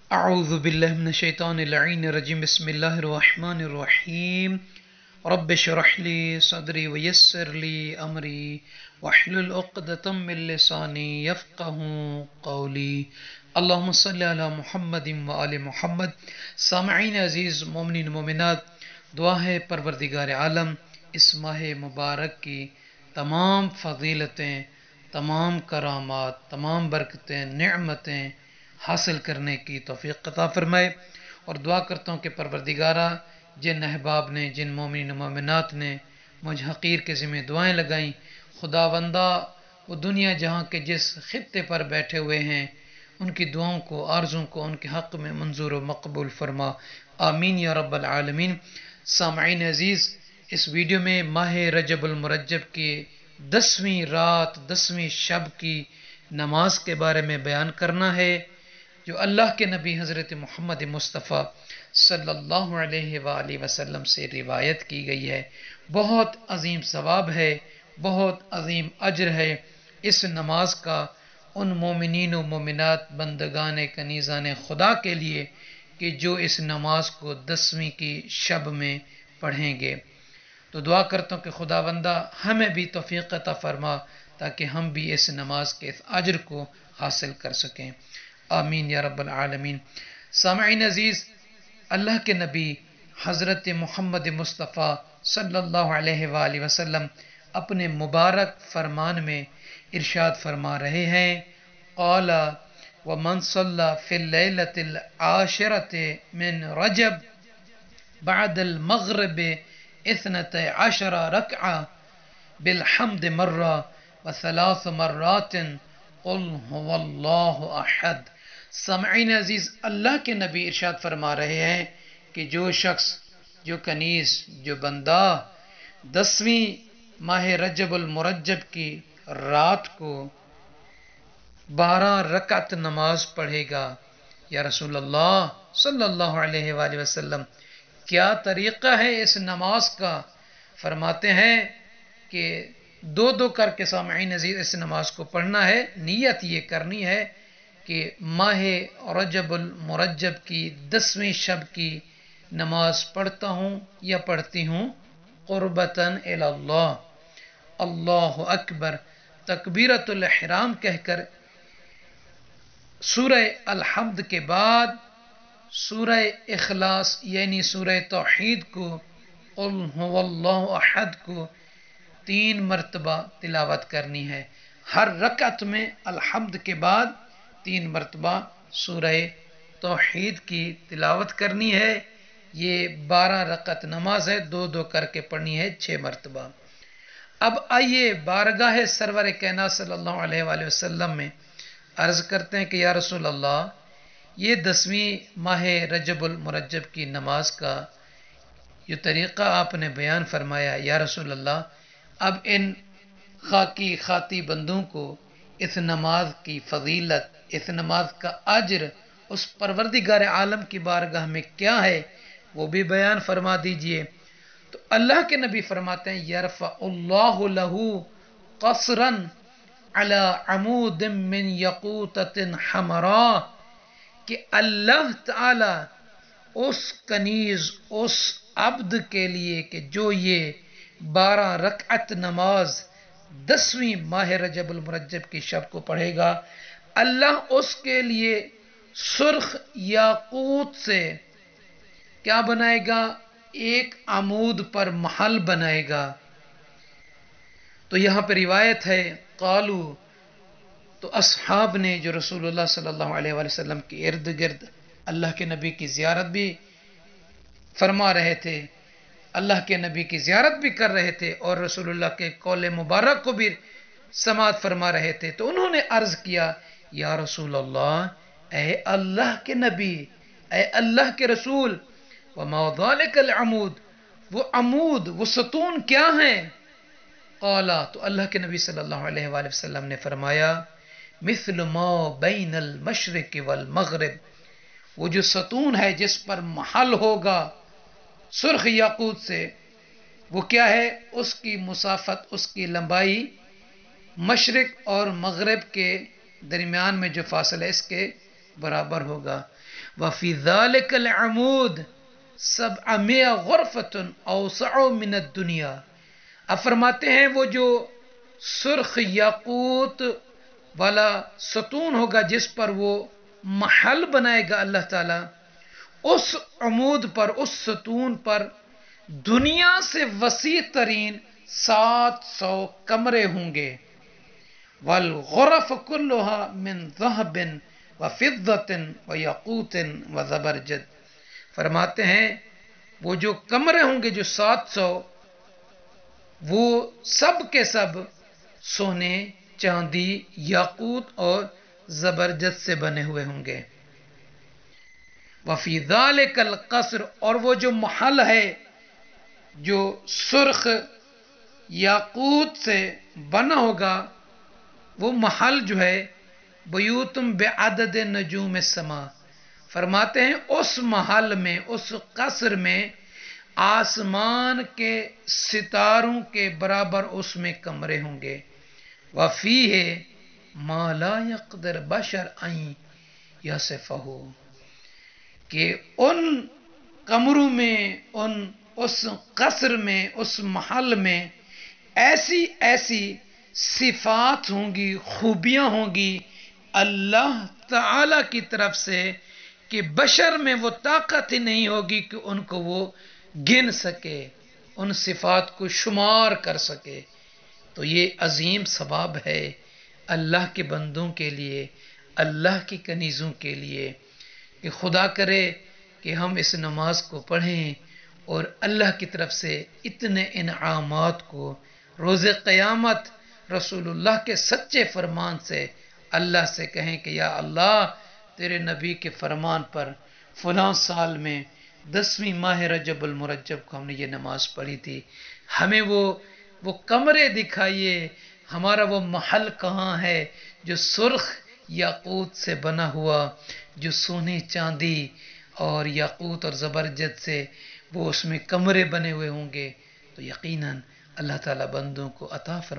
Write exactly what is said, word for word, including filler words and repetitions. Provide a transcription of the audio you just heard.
اعوذ باللہ من الشیطان اللعین الرجیم بسم اللہ الرحمن الرحیم رب اشرح لی صدری ویسر لی امری واحلل عقدۃ من لسانی یفقهوا قولی اللہم صلی علی محمد وآل محمد۔ سامعین عزیز، مومنین مومنات، دعا ہے پروردگار عالم اس ماہ مبارک کی تمام فضیلتیں، تمام کرامات، تمام برکتیں، نعمتیں حاصل کرنے کی توفیق عطا فرمائے، اور دعا کرتا ہوں کہ پروردگارہ جن احباب نے، جن مومنین و مومنات نے مجھ حقیر کے ذمہ دعائیں لگائیں، خداوندہ وہ دنیا جہاں کے جس خطے پر بیٹھے ہوئے ہیں ان کی دعاؤں کو، آرزوں کو ان کے حق میں منظور و مقبول فرما، آمین یا رب العالمین۔ سامعین عزیز، اس ویڈیو میں ماہ رجب المرجب کی دسویں رات، دسویں شب کی نماز کے بارے میں بیان کرنا ہے، جو اللہ کے نبی حضرت محمد مصطفیٰ صلی اللہ علیہ وآلہ وسلم سے روایت کی گئی ہے۔ بہت عظیم ثواب ہے، بہت عظیم اجر ہے اس نماز کا ان مومنین و مومنات، بندگان کنیزان خدا کے لیے کہ جو اس نماز کو دسویں کی شب میں پڑھیں گے۔ تو دعا کرتا ہوں کہ خداوندہ ہمیں بھی توفیق عطا فرما تاکہ ہم بھی اس نماز کے اس اجر کو حاصل کر سکیں، آمین یا رب العالمین۔ سامعین عزیز، اللہ کے نبی حضرت محمد مصطفیٰ صلی اللہ علیہ وآلہ وسلم اپنے مبارک فرمان میں ارشاد فرما رہے ہیں، قال ومن صلی فی اللیلۃ العاشرۃ من رجب بعد المغرب اثنت عشر رکعہ بالحمد مرہ وثلاث مرات قل هو اللہ احد۔ سامعین عزیز، اللہ کے نبی ارشاد فرما رہے ہیں کہ جو شخص، جو کنیز، جو بندہ دسویں ماہ رجب المرجب کی رات کو بارہ رکعت نماز پڑھے گا، یا رسول اللہ صلی اللہ علیہ وآلہ وسلم کیا طریقہ ہے اس نماز کا؟ فرماتے ہیں کہ دو دو کر کے سامعین عزیز اس نماز کو پڑھنا ہے، نیت یہ کرنی ہے کہ ماہ رجب المرجب کی دسویں شب کی نماز پڑھتا ہوں یا پڑھتی ہوں قربتاً الی اللہ، اللہ اکبر، تکبیرۃ الاحرام کہہ کر سورہ الحمد کے بعد سورہ اخلاص یعنی سورہ توحید کو، قل هو اللہ احد کو تین مرتبہ تلاوت کرنی ہے۔ ہر رکعت میں الحمد کے بعد تین مرتبہ سورہ توحید کی تلاوت کرنی ہے۔ یہ بارہ رکعت نماز ہے، دو دو کر کے پڑھنی ہے چھ مرتبہ۔ اب آئیے بارگاہ سرور کائنات صلی اللہ علیہ وآلہ وسلم میں عرض کرتے ہیں کہ یا رسول اللہ، یہ دسویں ماہ رجب المرجب کی نماز کا جو طریقہ آپ نے بیان فرمایا، یا رسول اللہ، اب ان خاکی خاطی بندوں کو اس نماز کی فضیلت، اس نماز کا اجر اس پروردگار عالم کی بارگاہ میں کیا ہے وہ بھی بیان فرما دیجئے۔ تو اللہ کے نبی فرماتے ہیں، یرفع اللہ لہ قصرا علی عمود من یقوتۃ حمراء، کہ اللہ تعالی اس کنیز، اس عبد کے لیے کہ جو یہ بارہ رکعت نماز دسویں ماہ رجب المرجب کی شب کو پڑھے گا، اللہ اس کے لیے سرخ یاقوت سے کیا بنائے گا؟ ایک عمود پر محل بنائے گا۔ تو یہاں پہ روایت ہے، قالو، تو اصحاب نے جو رسول اللہ صلی اللہ علیہ وآلہ وسلم کے ارد گرد اللہ کے نبی کی زیارت بھی فرما رہے تھے، اللہ کے نبی کی زیارت بھی کر رہے تھے اور رسول اللہ کے قول مبارک کو بھی سماعت فرما رہے تھے، تو انہوں نے عرض کیا، یا رسول اللہ، اے اللہ کے نبی، اے اللہ کے رسول، وما ذلک العمود، وہ عمود، وہ ستون کیا ہیں؟ قالا، تو اللہ کے نبی صلی اللہ علیہ وآلہ وسلم نے فرمایا، مثل ما بین المشرق والمغرب، وہ جو ستون ہے جس پر محل ہوگا سرخ یاقوت سے، وہ کیا ہے؟ اس کی مسافت، اس کی لمبائی مشرق اور مغرب کے درمیان میں جو فاصلہ ہے اس کے برابر ہوگا۔ وفی ذالک العمود سبعمائہ غرفۃ اوسع من الدنیا. اب فرماتے ہیں وہ جو سرخ یاقوت والا ستون ہوگا جس پر وہ محل بنائے گا اللہ تعالی، اس عمود پر، اس ستون پر دنیا سے وسیع ترین سات سو کمرے ہوں گے. والغرف كلها من ذهب وفضة وياقوت وزبرجد. فرماتے ہیں وہ جو کمرے ہوں گے جو سات سو، وہ سب کے سب سونے، چاندی، یاقوت اور زبرجد سے بنے ہوئے ہوں گے. وفی ذالک القصر، اور وہ جو محل ہے جو سرخ یاقوت سے بنا ہوگا، وہ محل جو ہے بیوتم بعدد نجوم السما. فرماتے ہیں اس محل میں، اس قصر میں آسمان کے ستاروں کے برابر اس میں کمرے ہوں گے. وَفِيهِ مَا لَا يَقْدِرُ بَشَرٌ أَن يَصِفَهُ، کہ ان کمروں میں، ان اس قصر میں، اس محل میں ایسی ایسی صفات ہوں گی، خوبیاں ہوں گی اللہ تعالی کی طرف سے کہ بشر میں وہ طاقت ہی نہیں ہوگی کہ ان کو وہ گن سکے، ان صفات کو شمار کر سکے. تو یہ عظیم ثواب ہے اللہ کے بندوں کے لیے، اللہ کی کنیزوں کے لیے، کہ خدا کرے کہ ہم اس نماز کو پڑھیں اور اللہ کی طرف سے اتنے انعامات کو روز قیامت رسول اللہ کے سچے فرمان سے اللہ سے کہیں کہ یا اللہ تیرے نبی کے فرمان پر فلاں سال میں دسویں ماہ رجب المرجب کو ہم نے یہ نماز پڑھی تھی، ہمیں وہ وہ کمرے دکھائیے، ہمارا وہ محل کہاں ہے جو سرخ یاقوت سے بنا ہوا، جو سونے چاندی اور یاقوت اور زبرجد سے وہ اس میں کمرے بنے ہوئے ہوں گے. تو یقیناً اللہ تعالیٰ بندوں کو عطا فرمائے.